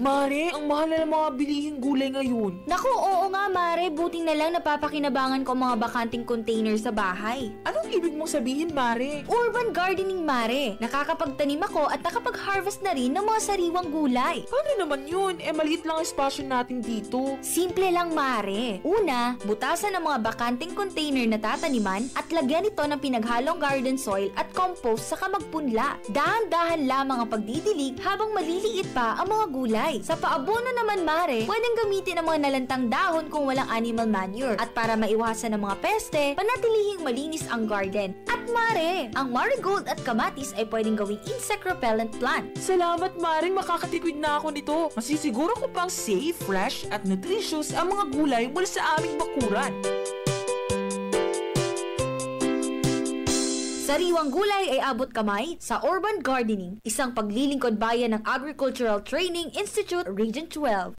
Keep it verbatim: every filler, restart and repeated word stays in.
Mare, ang mahal na ng mga bilihing gulay ngayon. Naku, oo nga Mare, buting na lang napapakinabangan ko mga bakanting container sa bahay. Anong ibig mong sabihin, Mare? Urban gardening Mare. Nakakapagtanim ako at nakapag-harvest na rin ng mga sariwang gulay. Paano naman yun? Eh, maliit lang ang espasyo natin dito. Simple lang Mare. Una, butasan ng mga bakanting container na tataniman at lagyan ito ng pinaghalong garden soil at compost saka magpunla. Dahan-dahan lamang ang pagdidilig habang maliliit pa ang mga gulay. Sa paabono naman Mare, pwedeng gamitin ang mga nalantang dahon kung walang animal manure. At para maiwasan ang mga peste, panatilihing malinis ang garden. At Mare, ang marigold at kamatis ay pwedeng gawing insect repellent plant. Salamat, Mare. Makakatipid na ako nito. Masisiguro ko pang safe, fresh at nutritious ang mga gulay mula sa aming bakuran. Sariwang gulay ay abot kamay sa Urban Gardening, isang paglilingkod bayan ng Agricultural Training Institute Region twelve.